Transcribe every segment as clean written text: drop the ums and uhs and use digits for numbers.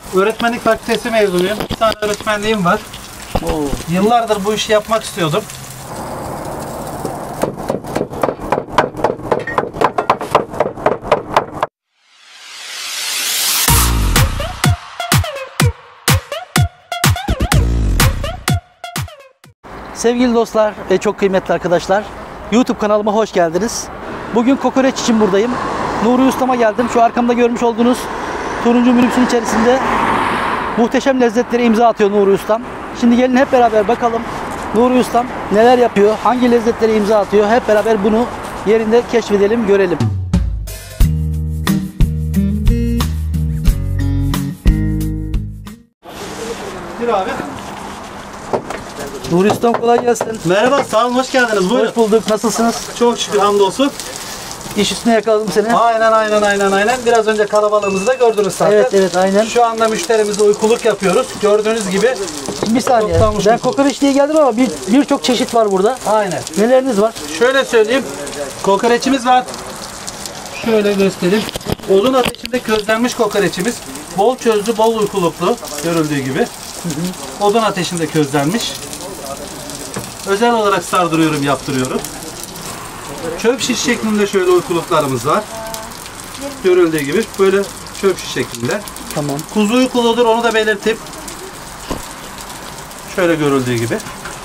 Öğretmenlik fakültesi mezunuyum. 2 tane öğretmenliğim var. Oo. Yıllardır bu işi yapmak istiyordum. Sevgili dostlar ve çok kıymetli arkadaşlar, YouTube kanalıma hoş geldiniz. Bugün kokoreç için buradayım. Nuri Ustam'a geldim. Şu arkamda görmüş olduğunuz turuncu minibüsün içerisinde muhteşem lezzetlere imza atıyor Nuri Ustam. Şimdi gelin hep beraber bakalım Nuri Ustam neler yapıyor, hangi lezzetlere imza atıyor. Hep beraber bunu yerinde keşfedelim, görelim. Bir abi. Nuri Ustam kolay gelsin. Merhaba, sağ olun, hoş geldiniz. Buyurun. Hoş bulduk. Nasılsınız? Çok şükür, hamdolsun. İş üstüne yakaladım seni. Aynen. Biraz önce kalabalığımızı da gördünüz zaten. Evet, aynen. Şu anda müşterimizle uykuluk yapıyoruz. Gördüğünüz gibi. Bir saniye. Toplanmış Ben uykuluk. kokoreç diye geldim ama birçok çeşit var burada. Aynen. Neleriniz var? Şöyle söyleyeyim. Kokoreçimiz var. Şöyle göstereyim. Odun ateşinde közlenmiş kokoreçimiz. Bol çözlü, bol uykuluklu. Görüldüğü gibi. Odun ateşinde közlenmiş. Özel olarak sardırıyorum, yaptırıyorum. Çöp şiş şeklinde şöyle uykuluklarımız var. Görüldüğü gibi böyle çöp şiş şeklinde. Tamam. Kuzu uykuludur, onu da belirtip. Şöyle görüldüğü gibi.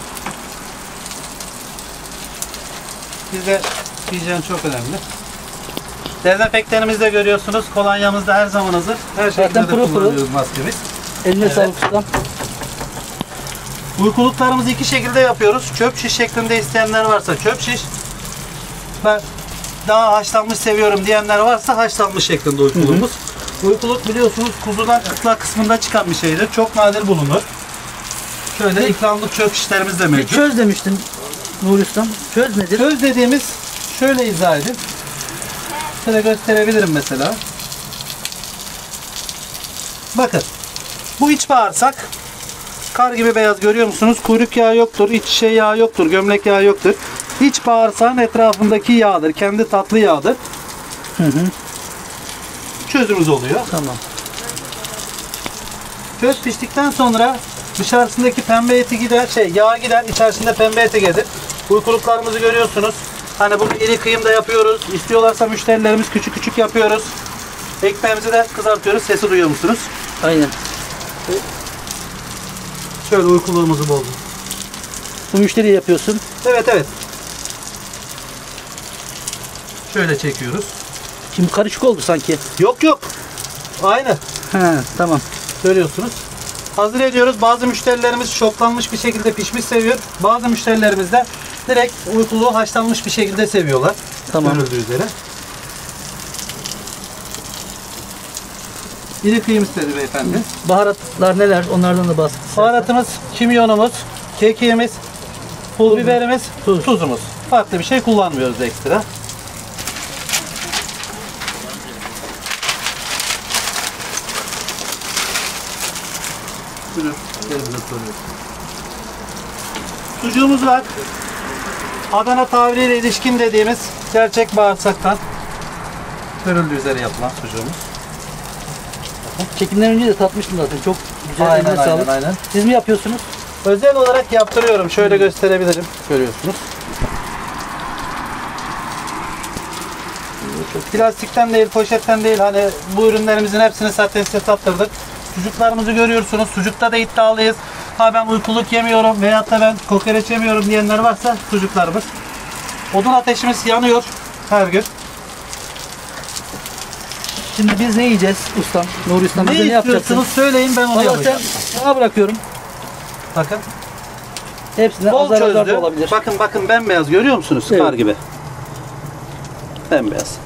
Bizde hijyen çok önemli. Dezenfektanımızı da görüyorsunuz. Kolonyamız da her zaman hazır. Her şekilde de pırıl pırıl. kullanıyoruz maskemiz. Eline sağlık ustam. Uykuluklarımızı iki şekilde yapıyoruz. Çöp şiş şeklinde isteyenler varsa çöp şiş. Ben daha haşlanmış seviyorum diyenler varsa haşlanmış şeklinde uykuluğumuz. Uykuluk biliyorsunuz kuzudan kıtla kısmında çıkan bir şeydir. Çok nadir bulunur. Şöyle ikramlık çöp şişlerimiz de mevcut. Çöz demiştin Nuri Ustam. Çöz nedir? Çöz dediğimiz şöyle izah edeyim. Şöyle gösterebilirim mesela. Bakın. Bu iç bağırsak. Kar gibi beyaz görüyor musunuz? Kuyruk yağı yoktur, iç yağı yoktur, gömlek yağı yoktur. İç bağırsağın etrafındaki yağdır. Kendi tatlı yağdır. Çözümüz oluyor. Tamam. Çöz piştikten sonra dışarısındaki pembe eti gider, yağ gider, içerisinde pembe eti gelir. Uykuluklarımızı görüyorsunuz. Hani bunu iri kıyım da yapıyoruz. İstiyorlarsa müşterilerimiz küçük küçük yapıyoruz. Ekmeğimizi de kızartıyoruz. Sesi duyuyor musunuz? Aynen. Şöyle uykuluğumuzu buldum. Bu müşteriye yapıyorsun. Evet. Şöyle çekiyoruz. Şimdi karışık oldu sanki. Yok. Aynı. He, tamam. Görüyorsunuz. Hazır ediyoruz. Bazı müşterilerimiz şoklanmış bir şekilde pişmiş seviyor. Bazı müşterilerimiz de direkt uykuluğu haşlanmış bir şekilde seviyorlar. Tamam. Görüldüğü üzere. İri kıyım istedi beyefendi. Baharatlar neler? Onlardan da bahset. Baharatımız, kimyonumuz, kekiğimiz, pul biberimiz, tuzumuz. Farklı bir şey kullanmıyoruz ekstra. Sucuğumuz var. Adana tabiriyle ilişkin dediğimiz gerçek bağırsaktan görüldüğü üzere yapılan sucuğumuz. Çekimden önce de tatmıştım zaten. Çok güzel. Eline sağlık. Aynen. Siz mi yapıyorsunuz? Özel olarak yaptırıyorum. Şöyle gösterebilirim. Görüyorsunuz. Plastikten değil, poşetten değil. Hani bu ürünlerimizin hepsini zaten size tattırdık. Sucuklarımızı görüyorsunuz. Sucukta da iddialıyız. Ha ben uykuluk yemiyorum veyahut da ben kokoreç yemiyorum diyenler varsa sucuklarımız. Odun ateşimiz yanıyor her gün. Şimdi biz ne yiyeceğiz ustam? Nuri Ustam Ne bize ne yapacaksın? istiyorsunuz söyleyin, ben onu Valla yapacağım. sana bırakıyorum. Bakın. Hepsine Bol azar azar da çözdü. olabilir. Bakın bembeyaz görüyor musunuz? Evet. Kar gibi. Bembeyaz.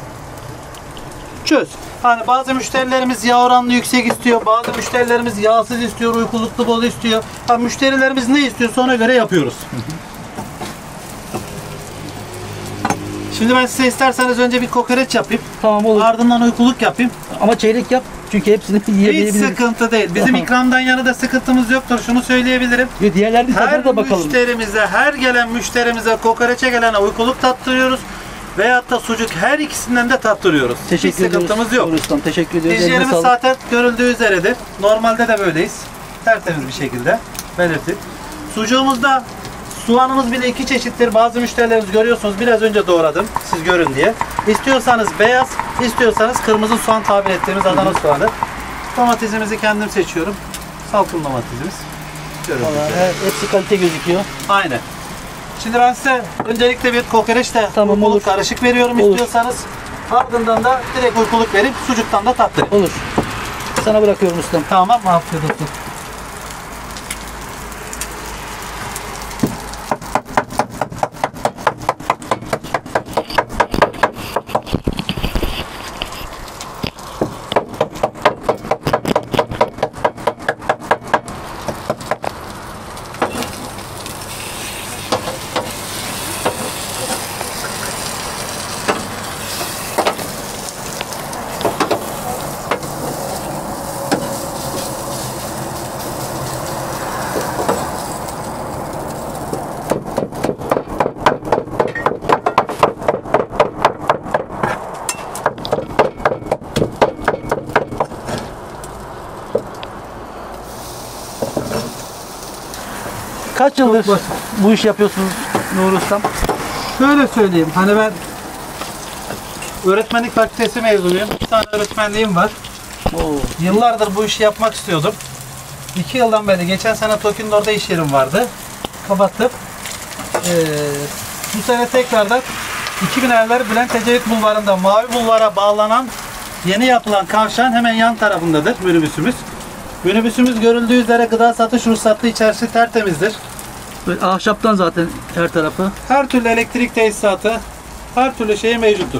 Çöz. Hani bazı müşterilerimiz yağ oranlı yüksek istiyor. Bazı müşterilerimiz yağsız istiyor, uykuluklu bol istiyor. Ha, müşterilerimiz ne istiyorsa ona göre yapıyoruz. Şimdi ben size isterseniz önce bir kokoreç yapayım. Tamam, olur. Ardından uykuluk yapayım. Ama çeyrek yap. Çünkü hepsini Hiç yiyebiliriz. sıkıntı değil. Bizim Tamam. ikramdan yana da sıkıntımız yoktur. Şunu söyleyebilirim. Diğerlerinin Her tadına da bakalım. müşterimize, her gelen müşterimize kokoreçe gelene uykuluk tattırıyoruz. veyahut da sucuk, her ikisinden de tattırıyoruz. Teşekkür Hiç sıkıntımız ediyoruz. yok. Uğur Ustam, teşekkür ediyoruz. Eline Hijyenimiz sağlık. zaten görüldüğü üzeredir. Normalde de böyleyiz. Tertemiz bir şekilde belirttik. Sucuğumuzda soğanımız bile iki çeşittir. Bazı müşterilerimiz görüyorsunuz, biraz önce doğradım siz görün diye. İstiyorsanız beyaz, istiyorsanız kırmızı soğan tabir ettiğimiz Adana soğanı. Domatesimizi kendim seçiyorum. Salkım domatesimiz. Görüldüğü Vallahi üzere. hepsi kalite gözüküyor. Aynen. Şimdi ben size öncelikle bir kokoreçte Tamam, uykuluk olur. karışık veriyorum Olur. istiyorsanız. Ardından da direkt uykuluk verip sucuktan da tattırayım. Olur. Sana bırakıyorum ustam. Tamam mı? Afiyet olsun. Kaç yıldır basit. bu iş yapıyorsunuz Nuri Ustam? Şöyle söyleyeyim. Hani ben öğretmenlik fakültesi mezunuyum. 2 tane öğretmenliğim var. Oo. Yıllardır bu işi yapmak istiyordum. 2 yıldan beri, geçen sene Tokyo'nun orada iş yerim vardı. Kapattım. Bu sene tekrardan 2000 evler Bülent Ecevit Bulvarı'nda Mavi Bulvar'a bağlanan yeni yapılan kavşağın hemen yan tarafındadır minibüsümüz. Minibüsümüz görüldüğü üzere gıda satış ruhsatlı, içerisi tertemizdir. Böyle ahşaptan zaten her tarafı. Her türlü elektrik tesisatı, her türlü şey mevcuttur.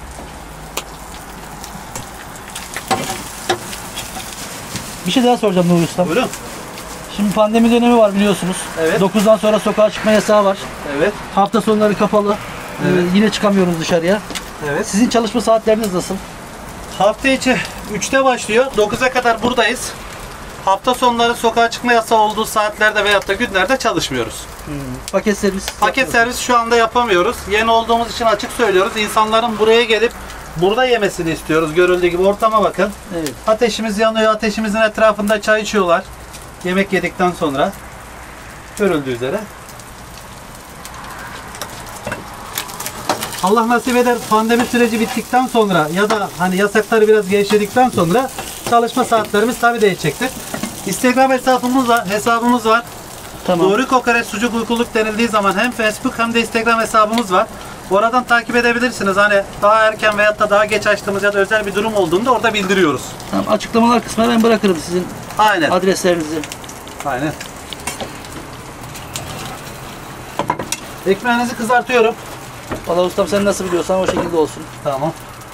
Bir şey daha soracağım Nuri Ustam. Buyurun. Şimdi pandemi dönemi var biliyorsunuz. Evet. 9'dan sonra sokağa çıkma yasağı var. Evet. Hafta sonları kapalı. Evet. Yine çıkamıyoruz dışarıya. Evet. Sizin çalışma saatleriniz nasıl? Hafta içi 3'te başlıyor. 9'a kadar buradayız. Hafta sonları sokağa çıkma yasağı olduğu saatlerde veyahut da günlerde çalışmıyoruz. Paket servis. Paket servis şu anda yapamıyoruz. Yeni olduğumuz için açık söylüyoruz. İnsanların buraya gelip burada yemesini istiyoruz. Görüldüğü gibi ortama bakın. Evet. Ateşimiz yanıyor. Ateşimizin etrafında çay içiyorlar. Yemek yedikten sonra. Görüldüğü üzere. Allah nasip eder, pandemi süreci bittikten sonra ya da hani yasakları biraz gevşedikten sonra çalışma saatlerimiz tabii değişecektir. Instagram hesabımız var. Tamam. Nuri Kokoreç Sucuk Uykuluk denildiği zaman hem Facebook hem de Instagram hesabımız var. Oradan takip edebilirsiniz. Hani daha erken veyahut da daha geç açtığımız ya da özel bir durum olduğunda orada bildiriyoruz. Tamam, açıklamalar kısmına ben bırakırım sizin Aynen. adreslerinizi. Aynen. Ekmeğinizi kızartıyorum. Valla ustam sen nasıl biliyorsan o şekilde olsun. Tamam.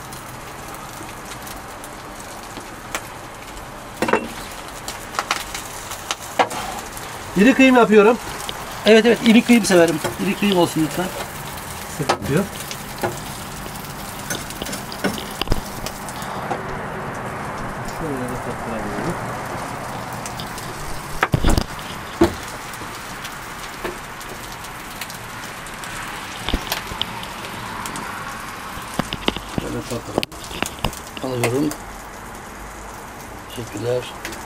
İri kıyım yapıyorum. Evet evet, iri kıyım severim. İri kıyım olsun lütfen. Sıkıntı yok. Şöyle de tattırabilirim. Şöyle tattıralım. Alıyorum. Teşekkürler.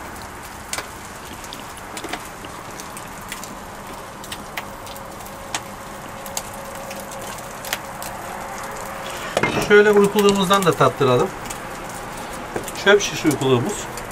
Şöyle uykuluğumuzdan da tattıralım. Çöp şiş uykuluğumuz.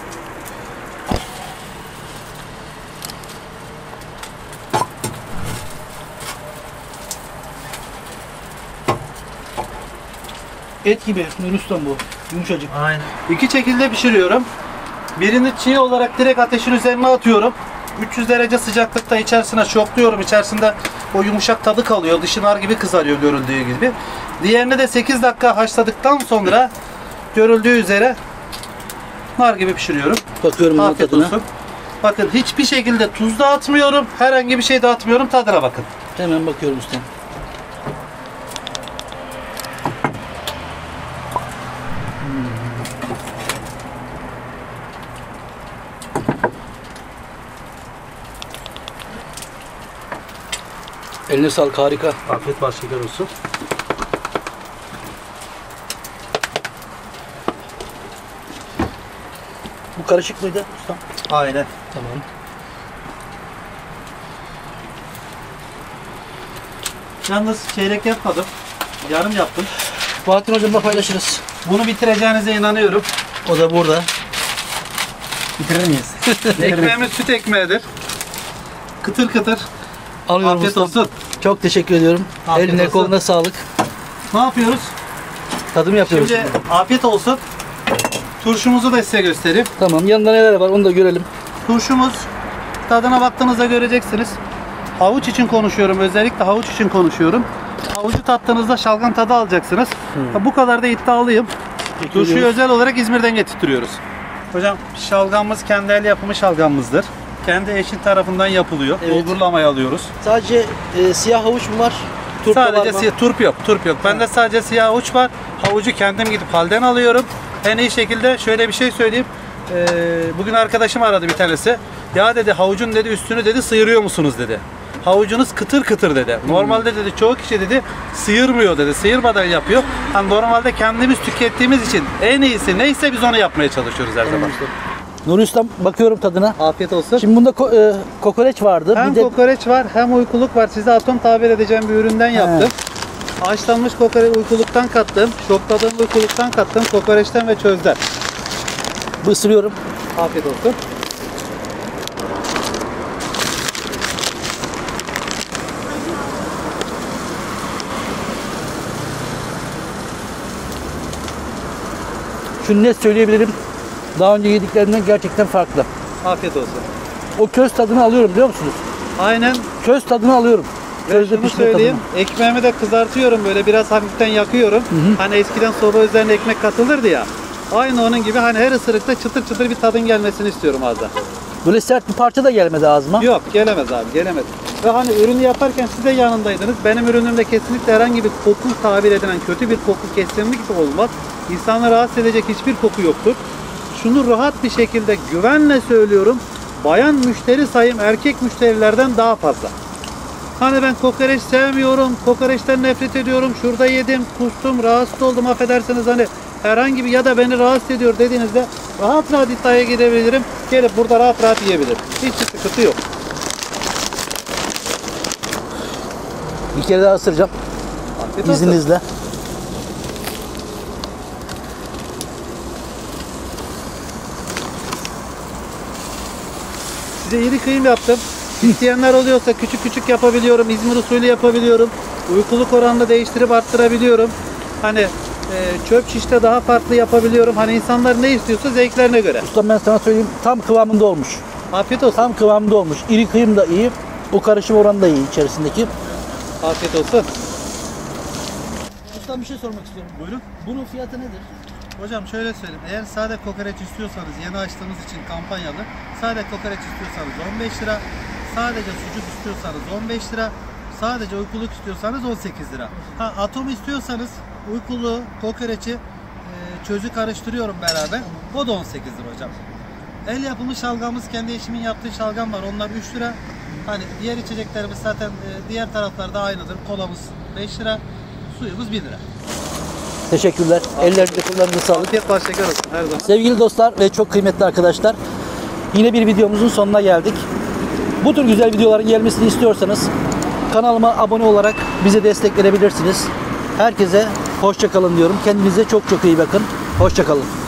Et gibi Nuri ustam bu. Yumuşacık. Aynen. İki şekilde pişiriyorum. Birini çiğ olarak direkt ateşin üzerine atıyorum. 300 derece sıcaklıkta içerisine şokluyorum. İçerisinde o yumuşak tadı kalıyor. Dışı nar gibi kızarıyor görüldüğü gibi. Diğerini de 8 dakika haşladıktan sonra görüldüğü üzere nar gibi pişiriyorum. Bakıyorum bunun Afiyet tadına. olsun. Bakın hiçbir şekilde tuz da atmıyorum. Herhangi bir şey de atmıyorum. Tadına bakın. Hemen bakıyorum ustam. Eline sağlık, harika. Afiyet bal şeker olsun. karışık mıydı ustam? Aynen. Tamam. Yalnız çeyrek yapmadım. Yarım yaptım. Bahattin hocamla paylaşırız. Bunu bitireceğinize inanıyorum. O da burada. Bitirir miyiz? Ekmeğimiz süt ekmeğidir. Kıtır kıtır. Alıyorum Afiyet ustam. olsun. Çok teşekkür ediyorum. Afiyet Eline olsun. koluna sağlık. Ne yapıyoruz? Tadım yapıyoruz. Şimdi afiyet olsun. Turşumuzu da size göstereyim. Tamam. Yanında neler var onu da görelim. Turşumuz, tadına baktığınızda göreceksiniz. Havuç için konuşuyorum. Özellikle havuç için konuşuyorum. Havucu tattığınızda şalgam tadı alacaksınız. Bu kadar da iddialıyım. Turşuyu özel olarak İzmir'den getirtiyoruz. Hocam şalgamımız kendi el yapımı şalgamımızdır. Kendi eşin tarafından yapılıyor. Evet. Bulgurlamayı alıyoruz. Sadece siyah havuç mu var? Turp da var Sadece mı? siyah, turp yok. Turp yok. Bende sadece siyah havuç var. Havucu kendim gidip halden alıyorum. En iyi şekilde şöyle bir şey söyleyeyim. Bugün arkadaşım aradı bir tanesi. Ya dedi havucun dedi üstünü dedi sıyırıyor musunuz dedi. Havucunuz kıtır kıtır dedi. Normalde dedi çoğu kişi dedi sıyırmıyor dedi. Sıyırmadan yapıyor. Hani normalde kendimiz tükettiğimiz için en iyisi neyse biz onu yapmaya çalışıyoruz her zaman. Nuri Ustam bakıyorum tadına. Afiyet olsun. Şimdi bunda kokoreç vardı. Hem bir de kokoreç var hem uykuluk var. Size atom tabir edeceğim bir üründen yaptım. Haşlanmış kokoreç uykuluktan kattım. Şokladığım uykuluktan kattım. Kokoreçten ve çözden. ısırıyorum. Afiyet olsun. Şunu net söyleyebilirim. Daha önce yediklerimden gerçekten farklı. Afiyet olsun. O köz tadını alıyorum biliyor musunuz? Aynen. Köz tadını alıyorum. Ve Közde şunu pişme söyleyeyim. tadını. Ekmeğimi de kızartıyorum böyle biraz hafiften yakıyorum. Hani eskiden soba üzerine ekmek katılırdı ya. Aynı onun gibi hani her ısırıkta çıtır çıtır bir tadın gelmesini istiyorum ağza. Böyle sert bir parça da gelmedi ağzıma. Yok gelemez abi gelemez. Ve hani ürünü yaparken siz de yanındaydınız. Benim ürünümde kesinlikle herhangi bir koku tabir edilen kötü bir koku kesinlikle olmaz. İnsanları rahatsız edecek hiçbir koku yoktur. Şunu rahat bir şekilde güvenle söylüyorum. Bayan müşteri sayım erkek müşterilerden daha fazla. Hani ben kokoreç sevmiyorum, kokoreçten nefret ediyorum, şurada yedim, kustum, rahatsız oldum affedersiniz hani herhangi bir ya da beni rahatsız ediyor dediğinizde rahat rahat iddiaya gidebilirim. Gelip burada rahat rahat yiyebilirim. Hiçbir sıkıntı yok. Bir kere daha ısıracağım. Afiyet olsun. İzninizle. Size iri kıyım yaptım. İsteyenler oluyorsa küçük küçük yapabiliyorum. İzmir usulü yapabiliyorum. Uykuluk oranını değiştirip arttırabiliyorum. Hani çöp şişte daha farklı yapabiliyorum. Hani insanlar ne istiyorsa zevklerine göre. Ustam ben sana söyleyeyim tam kıvamında olmuş. Afiyet olsun. Tam kıvamında olmuş. İri kıyım da iyi. O karışım oranı da iyi içerisindeki. Afiyet olsun. Ustam bir şey sormak istiyorum. Buyurun. Bunun fiyatı nedir? Hocam şöyle söyleyeyim. Eğer sade kokoreç istiyorsanız yeni açtığımız için kampanyalı. Sade kokoreç istiyorsanız 15 lira. Sadece sucuk istiyorsanız 15 lira. Sadece uykuluk istiyorsanız 18 lira. Ha, atom istiyorsanız uykulu, kokoreçi çözü karıştırıyorum beraber. O da 18 lira hocam. El yapımı şalgamımız kendi eşimin yaptığı şalgam var. Onlar 3 lira. Hani diğer içeceklerimiz zaten diğer taraflarda aynıdır. Kolamız 5 lira. Suyumuz 1 lira. Teşekkürler. Ellerinize kollarınıza sağlık. Afiyet baş şeker olsun her zaman. Sevgili dostlar ve çok kıymetli arkadaşlar, yine bir videomuzun sonuna geldik. Bu tür güzel videoların gelmesini istiyorsanız kanalıma abone olarak bize destek verebilirsiniz. Herkese hoşça kalın diyorum. Kendinize çok çok iyi bakın. Hoşça kalın.